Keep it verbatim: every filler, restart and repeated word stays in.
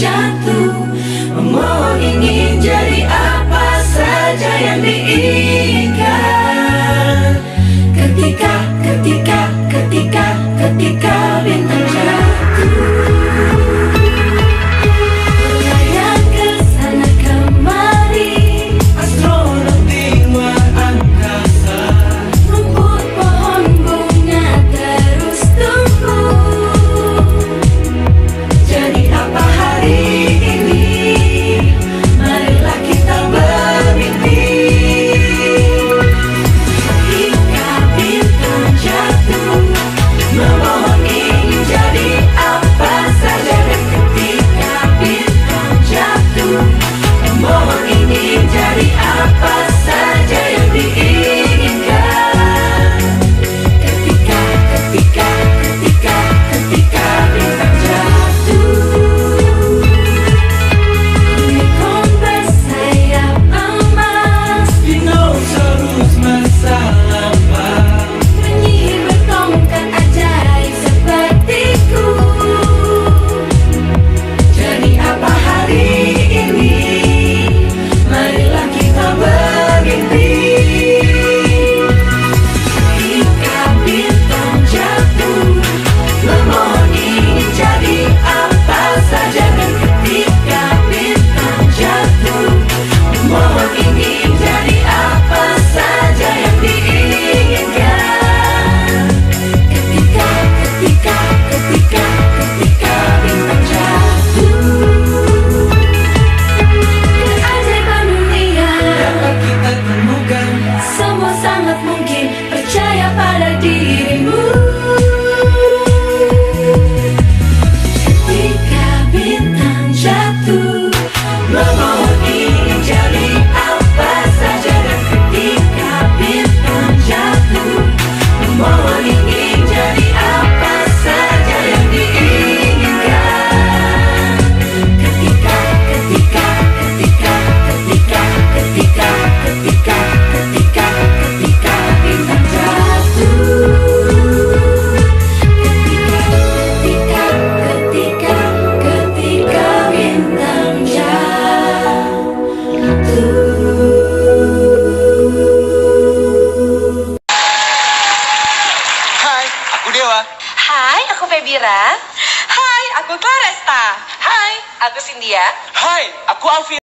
jatuh, memohon ingin jadi apa saja yang diinginkan. Ketika, ketika, ketika, ketika bintang jatuh, berlayar ke sana kemari, astronot di luar angkasa, rumput pohon bunga terus tumbuh. Jadi apa hari ini? Marilah kita bermimpi. Ketika bintang jatuh, memohon ingin jadi apa saja. Dan ketika bintang jatuh, memohon ingin jadi apa saja yang diinginkan. Ketika, ketika, ketika, ketika bintang jatuh, unicorn bersayap emas, dinosaurus masa lampau, penyihir bertongkat ajaib sepertiku. Jadi apa hari ini? Marilah kita bermimpi. Ketika bintang jatuh, memohon ingin jadi apa saja. Dan ketika bintang jatuh, memohon ingin jadi apa saja yang diinginkan. Ketika, ketika, ketika, ketika bintang jatuh, keajaiban dunia dapat kita temukan. semua sangat mungkin, percaya pada dirimu. Ketika bintang jatuh, memohon ingin jadi apa saja. Dan ketika bintang jatuh, memohon ingin jadi apa saja yang diinginkan. Ketika, ketika, ketika, ketika, ketika, ketika, ketika, ketika bintang jatuh. Ketika, ketika, ketika, ketika bintang jatuh. Hai, aku Dewa. Hai, aku Febira. Hai, aku Claresta. Hai, aku Cynthia. Hai, aku Alvin.